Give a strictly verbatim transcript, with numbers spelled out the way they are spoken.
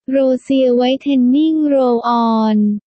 โรเซียไว้เทนนิ่งโรลออน